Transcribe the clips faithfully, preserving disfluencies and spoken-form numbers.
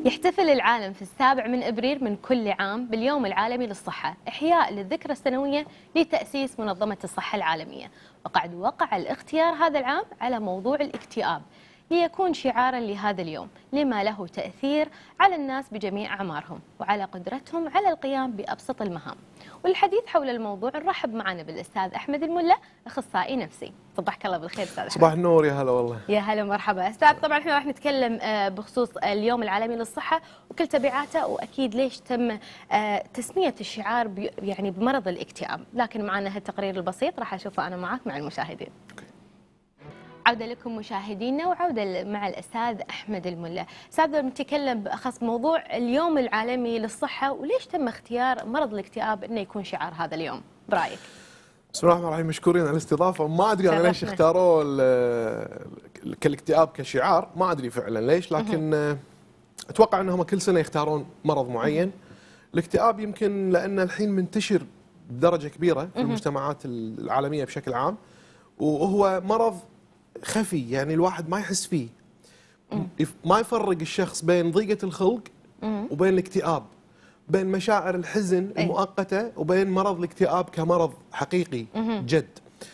يحتفل العالم في السابع من ابريل من كل عام باليوم العالمي للصحة، إحياء للذكرى السنوية لتأسيس منظمة الصحة العالمية. وقد وقع الاختيار هذا العام على موضوع الاكتئاب ليكون شعارا لهذا اليوم، لما له تأثير على الناس بجميع أعمارهم وعلى قدرتهم على القيام بأبسط المهام. والحديث حول الموضوع نرحب معنا بالأستاذ أحمد الملا، أخصائي نفسي. صباحك الله بالخير أستاذ أحمد. صباح النور، يا هلا والله. يا هلا مرحبا أستاذ. طبعا احنا راح نتكلم بخصوص اليوم العالمي للصحة وكل تبعاته، وأكيد ليش تم تسمية الشعار يعني بمرض الاكتئاب، لكن معنا هالتقرير البسيط راح أشوفه أنا معك مع المشاهدين. عودة لكم مشاهدينا وعودة مع الأستاذ أحمد الملا. أستاذ نتكلم بأخص موضوع اليوم العالمي للصحة، وليش تم اختيار مرض الاكتئاب أنه يكون شعار هذا اليوم برأيك؟ بسم الله الرحمن الرحيم، مشكورين على الاستضافة. ما أدري أنا ليش اختاروا كالاكتئاب كشعار، ما أدري فعلا ليش، لكن أتوقع أنهم كل سنة يختارون مرض معين. الاكتئاب يمكن لأن الحين منتشر بدرجة كبيرة في المجتمعات العالمية بشكل عام، وهو مرض خفي، يعني الواحد ما يحس فيه، ما يفرق الشخص بين ضيقة الخلق وبين الاكتئاب، بين مشاعر الحزن المؤقتة وبين مرض الاكتئاب كمرض حقيقي جد.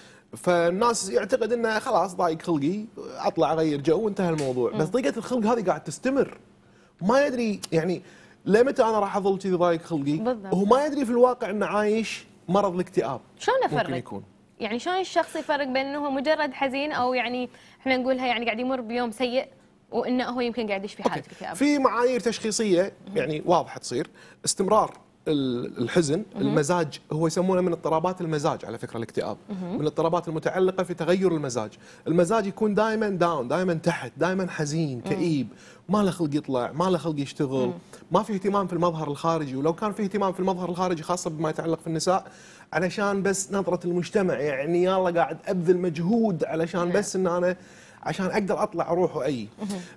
فالناس يعتقد انه خلاص ضايق خلقي اطلع اغير جو وانتهى الموضوع، بس ضيقة الخلق هذه قاعد تستمر، ما يدري يعني لمتى انا راح اظل كذي ضايق خلقي، وهو ما يدري في الواقع انه عايش مرض الاكتئاب. شلون افرق؟ ممكن يكون يعني شلون الشخص يفرق بين انه هو مجرد حزين، او يعني احنا نقولها يعني قاعد يمر بيوم سيء، وانه هو يمكن قاعد يعيش في حاله اكتئاب؟ في معايير تشخيصيه يعني واضحه تصير. استمرار الحزن، المزاج، هو يسمونه من اضطرابات المزاج على فكره الاكتئاب، من الاضطرابات المتعلقه في تغير المزاج. المزاج يكون دائما داون، دائما تحت، دائما حزين، كئيب، ما له خلق يطلع، ما له خلق يشتغل، ما في اهتمام في المظهر الخارجي، ولو كان في اهتمام في المظهر الخارجي خاصه بما يتعلق في النساء علشان بس نظره المجتمع، يعني يلا قاعد ابذل مجهود علشان بس ان انا عشان اقدر اطلع اروح واي.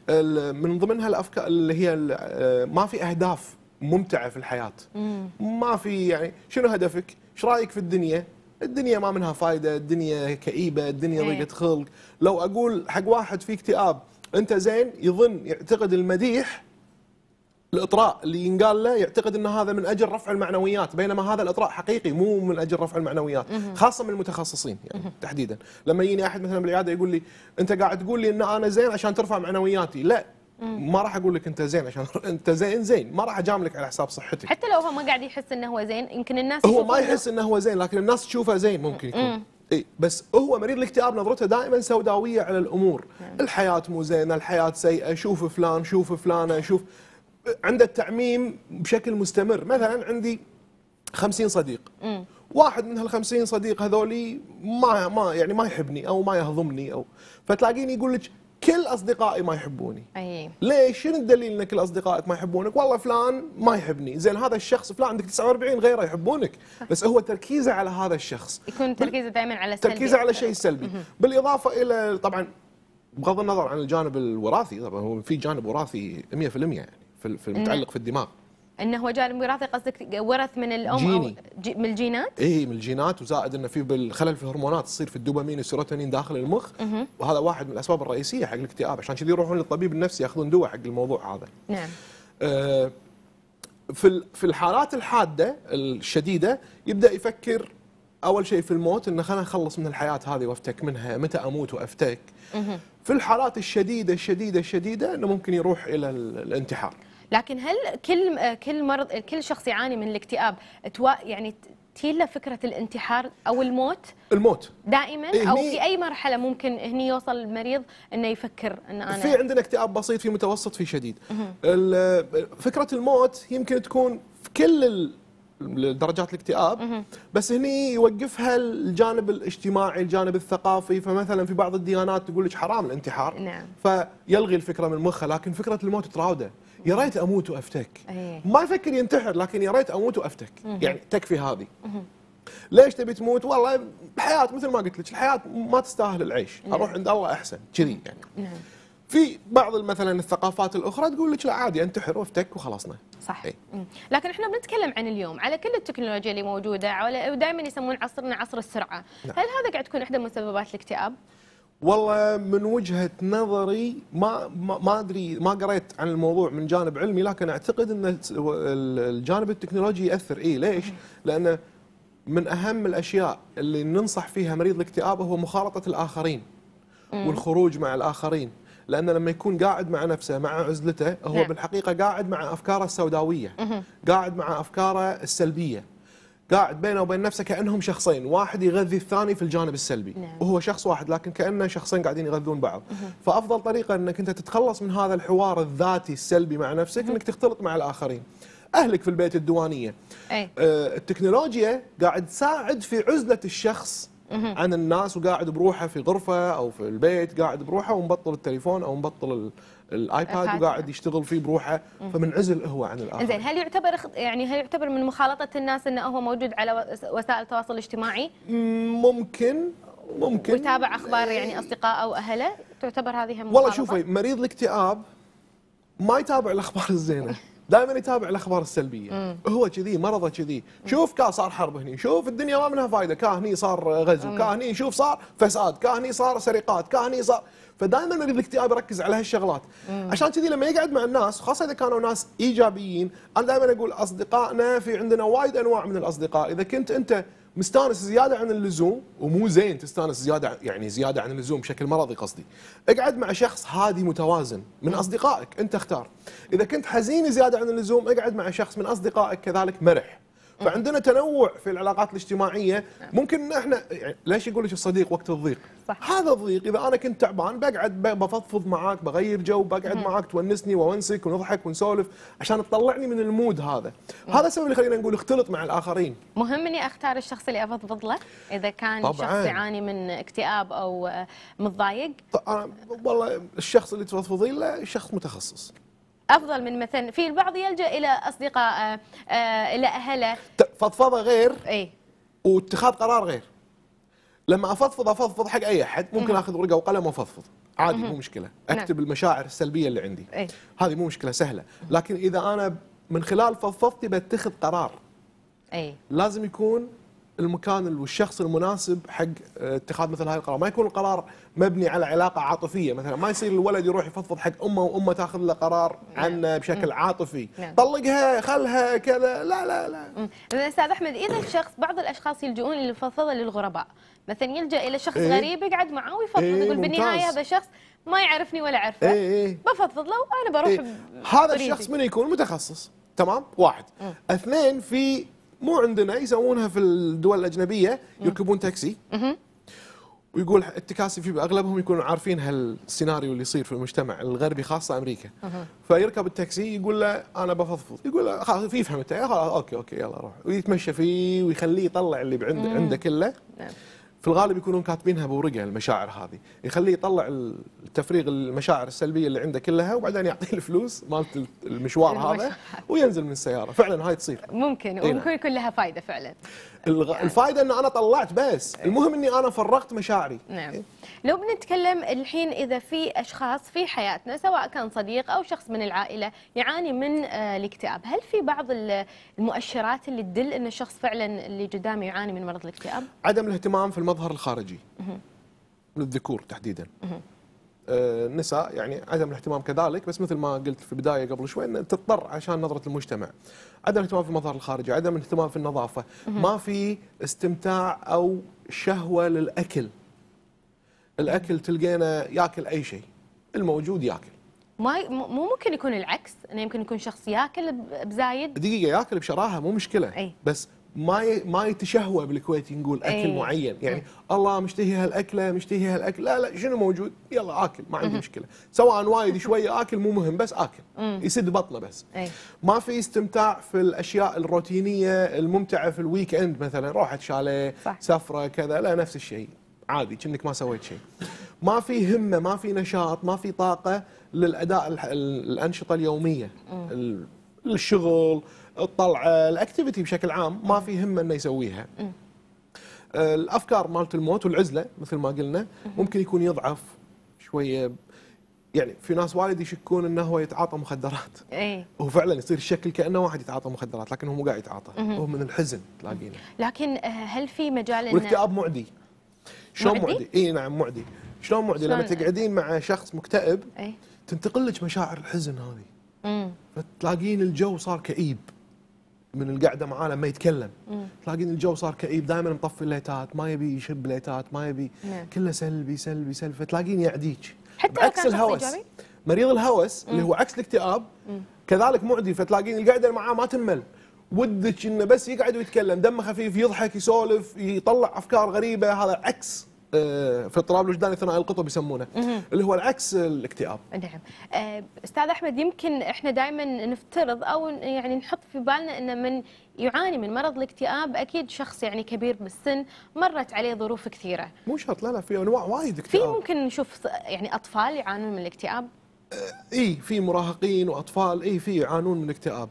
من ضمنها الافكار اللي هي ما في اهداف ممتعه في الحياه، ما في يعني شنو هدفك؟ ايش رايك في الدنيا؟ الدنيا ما منها فايده، الدنيا كئيبه، الدنيا ضيقه خلق. لو اقول حق واحد في اكتئاب انت زين، يظن يعتقد المديح، الاطراء اللي ينقال له يعتقد ان هذا من اجل رفع المعنويات، بينما هذا الاطراء حقيقي مو من اجل رفع المعنويات، خاصه من المتخصصين يعني تحديدا. لما يجيني احد مثلا بالعياده يقول لي انت قاعد تقول لي ان انا زين عشان ترفع معنوياتي، لا، ما راح اقول لك انت زين عشان انت زين زين، ما راح اجاملك على حساب صحتك. حتى لو هو ما قاعد يحس انه هو زين، يمكن الناس هو ما يحس انه هو زين، لكن الناس تشوفه زين ممكن يكون. اي بس هو مريض الاكتئاب نظرته دائما سوداويه على الامور، الحياه مو زينه، الحياه سيئه، شوف فلان، شوف فلانه، شوف، عنده التعميم بشكل مستمر. مثلا عندي خمسين صديق، مم. واحد من هالخمسين صديق هذولي ما ما يعني ما يحبني او ما يهضمني، او فتلاقيني يقول لك كل اصدقائي ما يحبوني. أي. ليش؟ شنو الدليل ان كل اصدقائك ما يحبونك؟ والله فلان ما يحبني، زين هذا الشخص فلان عندك تسعة وأربعين غيره يحبونك، بس هو تركيزه على هذا الشخص، يكون تركيزه دائما على السلبي، تركيزه على شيء سلبي، بالاضافه الى طبعا بغض النظر عن الجانب الوراثي، طبعا هو في جانب وراثي مية في المية يعني في المتعلق في الدماغ. انه هو جانب وراثي، قصدك ورث من الام جيني. او جي من الجينات؟ اي من الجينات، وزائد انه في بالخلل في الهرمونات تصير في الدوبامين والسيروتونين داخل المخ، مه. وهذا واحد من الاسباب الرئيسيه حق الاكتئاب، عشان كذي يروحون للطبيب النفسي ياخذون دواء حق الموضوع هذا. نعم. آه في في الحالات الحاده الشديده يبدا يفكر اول شيء في الموت، انه خلينا نخلص من الحياه هذه وافتك منها، متى اموت وافتك. مه. في الحالات الشديده الشديده الشديده انه ممكن يروح الى الانتحار. لكن هل كل كل مرض كل شخص يعاني من الاكتئاب توا يعني تيل له فكره الانتحار او الموت؟ الموت دائما، إيه، او في اي مرحله ممكن هني يوصل المريض انه يفكر ان انا في عندنا اكتئاب بسيط، في متوسط، في شديد. فكره الموت يمكن تكون في كل درجات الاكتئاب، بس هني يوقفها الجانب الاجتماعي، الجانب الثقافي. فمثلا في بعض الديانات تقول لك حرام الانتحار، نعم. فيلغي الفكره من مخه، لكن فكره الموت تراوده، يا ريت اموت وافتك. أيه. ما يفكر ينتحر، لكن يا ريت اموت وافتك، يعني تكفي هذه. ليش تبي تموت؟ والله الحياه مثل ما قلت لك، الحياه ما تستاهل العيش، نعم. اروح عند الله احسن كذي يعني. نعم. في بعض مثلا الثقافات الاخرى تقول لك لا عادي انتحر وافتك وخلصنا. صح. ايه؟ لكن احنا بنتكلم عن اليوم على كل التكنولوجيا اللي موجوده، ودائما يسمون عصرنا عصر السرعه. نعم. هل هذا قاعد تكون احدى مسببات الاكتئاب؟ والله من وجهة نظري ما ما ما ادري، ما قريت عن الموضوع من جانب علمي، لكن اعتقد ان الجانب التكنولوجي ياثر. ايه ليش؟ لان من اهم الاشياء اللي ننصح فيها مريض الاكتئاب هو مخالطة الاخرين والخروج مع الاخرين، لأن لما يكون قاعد مع نفسه مع عزلته هو نعم. بالحقيقة قاعد مع أفكاره السوداوية، قاعد مع أفكاره السلبية، قاعد بينه وبين نفسه كأنهم شخصين، واحد يغذي الثاني في الجانب السلبي نعم. وهو شخص واحد لكن كأنه شخصين قاعدين يغذون بعض. فأفضل طريقة أنك أنت تتخلص من هذا الحوار الذاتي السلبي مع نفسك أنك تختلط مع الآخرين. أهلك في البيت الديوانية. أي. آه التكنولوجيا قاعد تساعد في عزلة الشخص عن الناس، وقاعد بروحه في غرفه او في البيت قاعد بروحه ومبطل التليفون او مبطل الايباد وقاعد يشتغل فيه بروحه، فمنعزل هو عن الاخر. زين، هل يعتبر يعني هل يعتبر من مخالطه الناس انه هو موجود على وسائل التواصل الاجتماعي؟ ممكن ممكن ويتابع اخبار يعني اصدقاء او اهله، تعتبر هذه هم والله شوفي، مريض الاكتئاب ما يتابع الاخبار الزينه، دائما يتابع الاخبار السلبيه. مم. هو كذي، مرضه كذي. شوف كا صار حرب هني، شوف الدنيا ما منها فايده، كا هني صار غزو، كا هني شوف صار فساد، كا هني صار سرقات، كا هني صار. فدائما مريض الاكتئاب يركز على هالشغلات. مم. عشان كذي لما يقعد مع الناس، خاصه اذا كانوا ناس ايجابيين، انا دائما اقول اصدقائنا في عندنا وايد انواع من الاصدقاء. اذا كنت انت مستانس زياده عن اللزوم، ومو زين تستانس زياده، يعني زياده عن اللزوم بشكل مرضي قصدي، اقعد مع شخص هادي متوازن من اصدقائك، انت اختار. اذا كنت حزين زياده عن اللزوم، اقعد مع شخص من اصدقائك كذلك مرح. فعندنا تنوع في العلاقات الاجتماعيه. ممكن احنا يعني ليش يقول لك الصديق وقت الضيق؟ صح. هذا الضيق اذا انا كنت تعبان بقعد بفضفض معاك، بغير جو، بقعد معاك تونسني وونسك ونضحك ونسولف عشان تطلعني من المود هذا. مم. هذا السبب اللي خلينا نقول اختلط مع الاخرين. مهم اني اختار الشخص اللي افضفض له اذا كان طبعاً. شخص يعاني من اكتئاب او متضايق. والله الشخص اللي تفضفضين له شخص متخصص افضل من مثلا في البعض يلجا الى اصدقاء آه الى اهله. فضفضه غير اي واتخاذ قرار غير. لما افضفض افضفض حق اي احد، ممكن اخذ ورقه وقلم وافضفض عادي، مو مشكله، اكتب نعم. المشاعر السلبيه اللي عندي. أي. هذه مو مشكله سهله. لكن اذا انا من خلال فضفضتي بتخذ قرار، اي لازم يكون المكان والشخص المناسب حق اتخاذ مثل هاي القرار. ما يكون القرار مبني على علاقه عاطفيه، مثلا ما يصير الولد يروح يفضفض حق امه وامه تاخذ له قرار عنه بشكل عاطفي. نعم. طلقها خلها كذا، لا لا لا. استاذ احمد، اذا الشخص، بعض الاشخاص يلجؤون للفضفضه للغرباء، مثلا يلجا الى شخص إيه؟ غريب يقعد معاه ويفضفض. إيه؟ يقول بالنهايه هذا شخص ما يعرفني ولا اعرفه. إيه؟ إيه؟ بفضفض له وانا بروح. إيه؟ هذا الشخص من يكون متخصص، تمام؟ واحد. م. اثنين، في مو عندنا يسوونها في الدول الأجنبية، يركبون تاكسي ويقول التكاسي في اغلبهم يكونوا عارفين هالسيناريو اللي يصير في المجتمع الغربي خاصة أمريكا. فيركب التاكسي يقول له أنا بفضفض، يقول له خلاص في يفهم التاكسي، خلاص أوكي أوكي يلا روح، ويتمشى فيه ويخليه يطلع اللي عنده عنده كله. في الغالب يكونون كاتبينها بورقه المشاعر هذه، يخليه يطلع التفريغ المشاعر السلبيه اللي عنده كلها، وبعدين يعطيه الفلوس مالت المشوار هذا وينزل من السياره. فعلا هاي تصير ممكن، وممكن يكون لها فائده فعلا. الغ... الفائده ان انا طلعت، بس المهم اني انا فرغت مشاعري. نعم. لو بنتكلم الحين اذا في اشخاص في حياتنا سواء كان صديق او شخص من العائله يعاني من آه الاكتئاب، هل في بعض المؤشرات اللي تدل ان الشخص فعلا اللي قدامي يعاني من مرض الاكتئاب؟ عدم الاهتمام في المظهر الخارجي للذكور تحديدا. آه النساء يعني عدم الاهتمام كذلك، بس مثل ما قلت في البدايه قبل شوي ان تضطر عشان نظره المجتمع. عدم الاهتمام في المظهر الخارجي، عدم الاهتمام في النظافه، ما في استمتاع او شهوه للاكل. الاكل تلقينا ياكل اي شيء، الموجود ياكل. ما مو ممكن يكون العكس، انه يمكن يكون شخص ياكل بزايد. دقيقه، ياكل بشراهه مو مشكله. أي. بس ما ي... ما يتشهوى بالكويت نقول اكل أي. معين، يعني أي. الله مشتهي هالاكله مشتهي هالاكل، لا لا شنو موجود يلا اكل، ما عندي مشكله، سواء وايد شويه اكل مو مهم، بس اكل مم. يسد بطنه بس. أي. ما في استمتاع في الاشياء الروتينيه الممتعه في الويك اند، مثلا روحت شاليه سفره كذا، لا نفس الشيء عادي كأنك ما سويت شيء. ما في همه، ما في نشاط، ما في طاقه للاداء الانشطه اليوميه، مم. الشغل، الطلعه، الاكتيفيتي بشكل عام ما في همه انه يسويها. الافكار مالت الموت والعزله مثل ما قلنا ممكن يكون يضعف شويه. يعني في ناس وايد يشكون انه هو يتعاطى مخدرات. ايه هو فعلا يصير الشكل كانه واحد يتعاطى مخدرات، لكن هو مو قاعد يتعاطى، هو من الحزن تلاقينه. لكن هل في مجال انه والاكتئاب معدي؟ شلون معدي؟ اي نعم معدي. شلون معدي؟ لما تقعدين مع شخص مكتئب اي تنتقل لك مشاعر الحزن هذه، امم فتلاقين الجو صار كئيب من القعده معاه لما يتكلم. مم. تلاقين الجو صار كئيب، دائما مطفي الليتات، ما يبي يشب ليتات، ما يبي نعم. كله سلبي سلبي سلبي، فتلاقين يعديك. حتى عكس الهوس، مريض الهوس اللي هو عكس الاكتئاب مم. كذلك معدي، فتلاقين القعده معاه ما تمل، ودك انه بس يقعد ويتكلم، دمه خفيف، يضحك، يسولف، يطلع افكار غريبه. هذا عكس في اضطراب الوجدان الثنائي القطب يسمونه، اللي هو العكس الاكتئاب. نعم. استاذ احمد، يمكن احنا دائما نفترض او يعني نحط في بالنا ان من يعاني من مرض الاكتئاب اكيد شخص يعني كبير بالسن، مرت عليه ظروف كثيره. مو شرط، لا لا، في انواع وايد اكتئاب. في ممكن نشوف يعني اطفال يعانون من الاكتئاب؟ اي في مراهقين واطفال، اي في يعانون من الاكتئاب،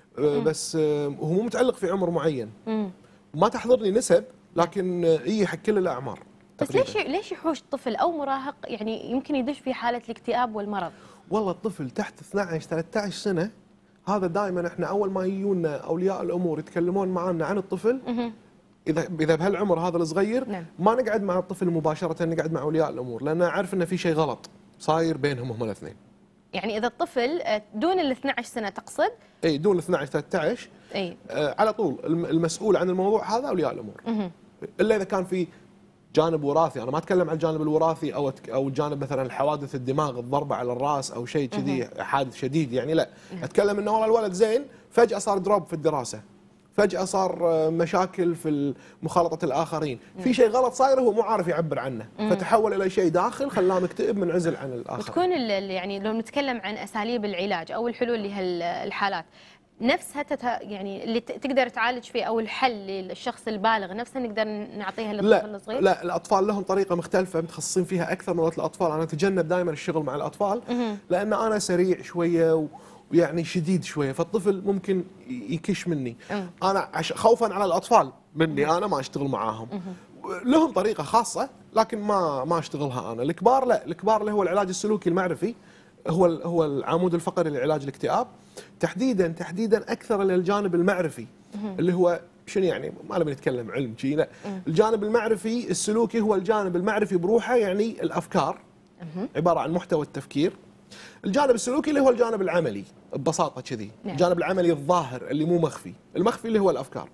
بس هو مو متعلق في عمر معين. مم. ما تحضرني نسب، لكن اي حق كل الاعمار. بس ليش ليش يحوش طفل او مراهق يعني يمكن يدش في حاله الاكتئاب والمرض؟ والله الطفل تحت اثنعش ثلاثة عشر سنه، هذا دائما احنا اول ما يجونا اولياء الامور يتكلمون معنا عن الطفل، اذا اذا بهالعمر هذا الصغير نعم. ما نقعد مع الطفل مباشره، نقعد مع اولياء الامور، لان اعرف انه في شيء غلط صاير بينهم هم الاثنين. يعني اذا الطفل دون ال اثنعش سنه تقصد؟ اي دون ال اثنعش ثلاثة عشر اي آه على طول المسؤول عن الموضوع هذا اولياء الامور. مه. الا اذا كان في جانب وراثي، انا ما اتكلم عن الجانب الوراثي او او الجانب مثلا الحوادث الدماغ، الضربه على الراس او شيء كذي حادث شديد يعني، لا اتكلم انه والله الولد زين فجاه صار دروب في الدراسه، فجاه صار مشاكل في مخالطه الاخرين، في شيء غلط صاير هو مو عارف يعبر عنه، فتحول الى شيء داخل خلاه مكتئب منعزل عن الاخر. وتكون يعني لو نتكلم عن اساليب العلاج او الحلول لهالحالات نفسها تته يعني اللي تقدر تعالج فيه او الحل للشخص البالغ نفسه نقدر نعطيها للطفل الصغير؟ لا، الاطفال لهم طريقه مختلفه متخصصين فيها اكثر من الاطفال. انا اتجنب دائما الشغل مع الاطفال لان انا سريع شويه ويعني شديد شويه، فالطفل ممكن يكش مني. انا خوفا على الاطفال مني انا ما اشتغل معاهم. لهم طريقه خاصه لكن ما ما اشتغلها انا. الكبار لا، الكبار اللي هو العلاج السلوكي المعرفي هو هو العمود الفقري لعلاج الاكتئاب، تحديدا تحديدا اكثر للجانب المعرفي اللي هو شنو يعني، ما نبي نتكلم علم شيء، لا الجانب المعرفي السلوكي هو الجانب المعرفي بروحه، يعني الافكار عباره عن محتوى التفكير. الجانب السلوكي اللي هو الجانب العملي ببساطه كذي، الجانب العملي الظاهر اللي مو مخفي، المخفي اللي هو الافكار.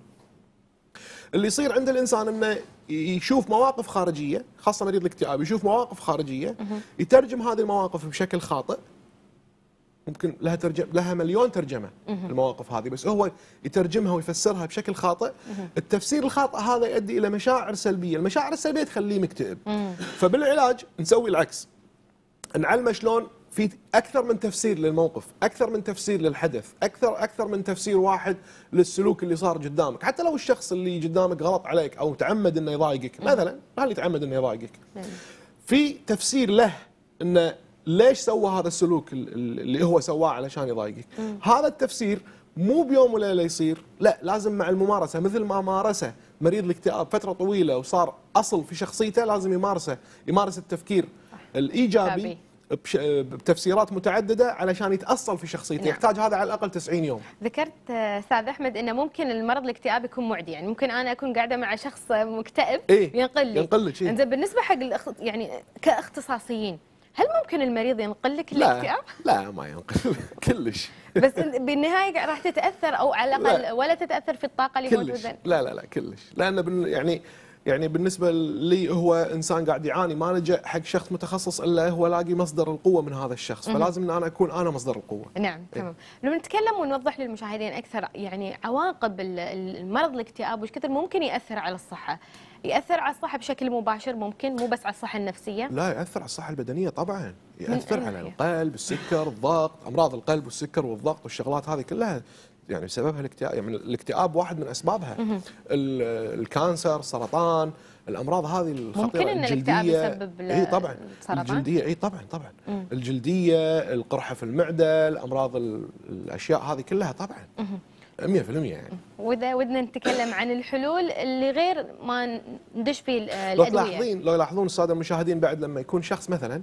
اللي يصير عند الانسان انه يشوف مواقف خارجيه، خاصه مريض الاكتئاب يشوف مواقف خارجيه يترجم هذه المواقف بشكل خاطئ، ممكن لها ترجم لها مليون ترجمه المواقف هذه، بس هو يترجمها ويفسرها بشكل خاطئ. التفسير الخاطئ هذا يؤدي الى مشاعر سلبيه، المشاعر السلبيه تخليه مكتئب. فبالعلاج نسوي العكس، نعلمه شلون في اكثر من تفسير للموقف، اكثر من تفسير للحدث، اكثر اكثر من تفسير واحد للسلوك اللي صار قدامك، حتى لو الشخص اللي قدامك غلط عليك او تعمد انه يضايقك، مثلا هل يتعمد انه يضايقك، في تفسير له انه ليش سوى هذا السلوك اللي هو سواه علشان يضايقك. هذا التفسير مو بيوم وليله يصير، لا لازم مع الممارسه، مثل ما مارسه مريض الاكتئاب فتره طويله وصار اصل في شخصيته، لازم يمارسه، يمارس التفكير الايجابي بتفسيرات متعدده علشان يتاصل في شخصيته. نعم. يحتاج هذا على الاقل تسعين يوم. ذكرت استاذ احمد انه ممكن المرض الاكتئاب يكون معدي، يعني ممكن انا اكون قاعده مع شخص مكتئب إيه؟ ينقل لي ينقل لك. انزين بالنسبه حق يعني كاختصاصيين، هل ممكن المريض ينقل لك الاكتئاب؟ لا ما ينقل كلش. بس بالنهايه راح تتاثر او على الاقل ولا تتاثر في الطاقه اللي موجوده؟ لا لا لا كلش، لان يعني يعني بالنسبه لي هو انسان قاعد يعاني، ما لجأ حق شخص متخصص الا هو لاقي مصدر القوه من هذا الشخص، فلازم ان انا اكون انا مصدر القوه. نعم تمام. إيه؟ لو نتكلم ونوضح للمشاهدين اكثر يعني عواقب المرض الاكتئاب وش كثر ممكن ياثر على الصحه؟ ياثر على الصحه بشكل مباشر ممكن، مو بس على الصحه النفسيه؟ لا ياثر على الصحه البدنيه طبعا، ياثر على القلب، السكر، الضغط، امراض القلب والسكر والضغط والشغلات هذه كلها يعني سببها الاكتئاب، يعني الاكتئاب واحد من اسبابها. الكانسر، السرطان، الامراض هذه الخطيره، ممكن ان الاكتئاب يسبب اي طبعا السرطان؟ الجلديه اي طبعا طبعا مم. الجلديه، القرحه في المعده، الامراض الاشياء هذه كلها طبعا مية بالمية يعني. واذا ودنا نتكلم عن الحلول اللي غير ما ندش في الادويه، لو تلاحظين لو يلاحظون الساده المشاهدين بعد لما يكون شخص مثلا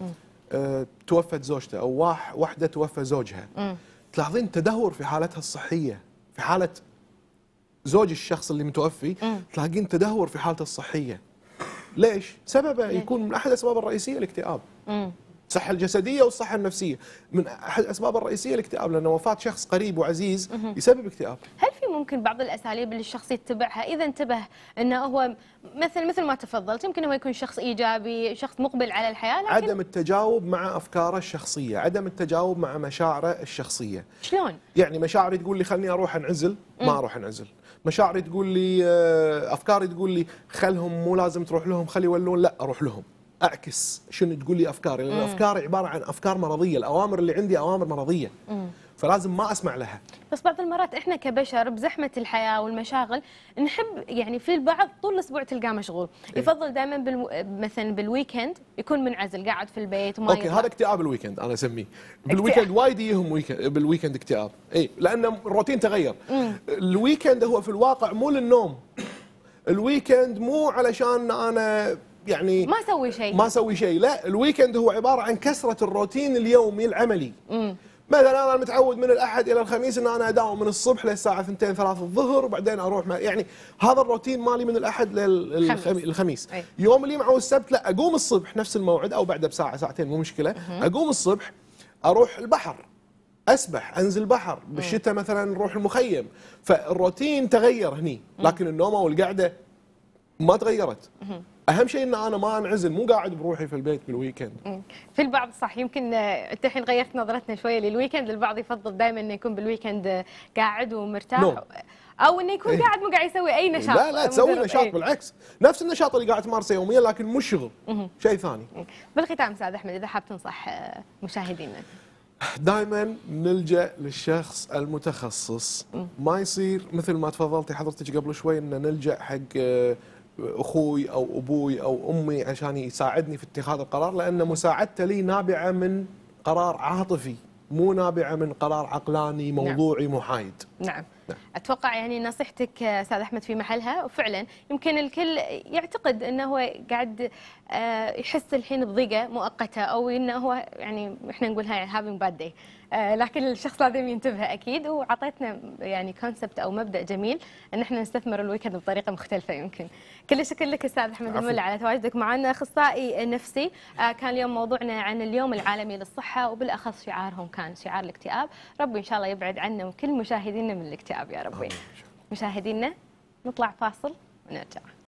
آه توفت زوجته او واح واحده توفى زوجها، مم. تلاحظين تدهور في حالتها الصحيه، في حاله زوج الشخص اللي متوفي مم. تلاقين تدهور في حالته الصحيه، ليش؟ سببه ليش؟ يكون من احد الاسباب الرئيسيه الاكتئاب. امم الصحة الجسدية والصحة النفسية من أحد الأسباب الرئيسية الاكتئاب، لأن وفاة شخص قريب وعزيز يسبب اكتئاب. هل في ممكن بعض الاساليب اللي الشخص يتبعها اذا انتبه انه هو مثل مثل ما تفضلت، يمكن هو يكون شخص ايجابي، شخص مقبل على الحياه، لكن عدم التجاوب مع أفكاره الشخصية، عدم التجاوب مع مشاعره الشخصية. شلون؟ يعني مشاعري تقول لي خلني أروح أنعزل، ما أروح أنعزل. مشاعري تقول لي آه، أفكاري تقول لي خلهم مو لازم تروح لهم، خلي يولون، لا أروح لهم. اعكس شنو تقول لي افكاري، لان افكاري عباره عن افكار مرضيه، الاوامر اللي عندي اوامر مرضيه. مم. فلازم ما اسمع لها. بس بعض المرات احنا كبشر بزحمه الحياه والمشاغل نحب، يعني في البعض طول الاسبوع تلقاه مشغول، إيه؟ يفضل دائما بالو... مثلا بالويكند يكون منعزل قاعد في البيت وما اوكي، يطلع. هذا اكتئاب الويكند انا اسميه. بالويكند وايد يهم ويكند، بالويكند اكتئاب، اي لان الروتين تغير. مم. الويكند هو في الواقع مو للنوم. الويكند مو علشان انا يعني ما اسوي شيء ما اسوي شيء، لا، الويكند هو عباره عن كسره الروتين اليومي العملي. امم مثلا انا متعود من الاحد الى الخميس ان انا اداوم من الصبح للساعه اثنتين ثلاثة الظهر، وبعدين اروح ما يعني هذا الروتين مالي من الاحد للخميس. أي. يوم اللي معه السبت لا، اقوم الصبح نفس الموعد او بعده بساعه ساعتين مو مشكله. أه. اقوم الصبح اروح البحر، اسبح، انزل بحر، بالشتاء مثلا نروح المخيم. فالروتين تغير هني، لكن النومه والقعده ما تغيرت. اهم شيء ان انا ما انعزل، مو قاعد بروحي في البيت بالويكند. في البعض صح، يمكن انت الحين غيرت نظرتنا شويه للويكند، البعض يفضل دائما انه يكون بالويكند قاعد ومرتاح، no. او انه يكون قاعد مو قاعد يسوي اي نشاط. لا لا، تسوي نشاط، ايه؟ بالعكس، نفس النشاط اللي قاعد تمارسه يوميا، لكن مو شغل، شيء ثاني. بالختام استاذ احمد، اذا حاب تنصح مشاهدينا. دائما نلجا للشخص المتخصص، ما يصير مثل ما تفضلتي حضرتك قبل شوي ان نلجا حق اخوي او ابوي او امي عشان يساعدني في اتخاذ القرار، لان مساعدته لي نابعه من قرار عاطفي، مو نابعه من قرار عقلاني موضوعي. نعم. محايد. نعم. نعم. اتوقع يعني نصيحتك استاذ احمد في محلها، وفعلا يمكن الكل يعتقد انه هو قاعد يحس الحين بضيقه مؤقته، او انه هو يعني احنا نقول هاي هافينج باد داي، لكن الشخص لازم ينتبه اكيد. وعطيتنا يعني كونسبت او مبدا جميل ان احنا نستثمر الويكند بطريقه مختلفه. يمكن كل الشكر لك استاذ احمد الملا على تواجدك معنا، اخصائي نفسي. كان اليوم موضوعنا عن اليوم العالمي للصحه، وبالاخص شعارهم كان شعار الاكتئاب. ربي ان شاء الله يبعد عنا وكل مشاهدينا من الاكتئاب يا ربي. مشاهدينا نطلع فاصل ونرجع.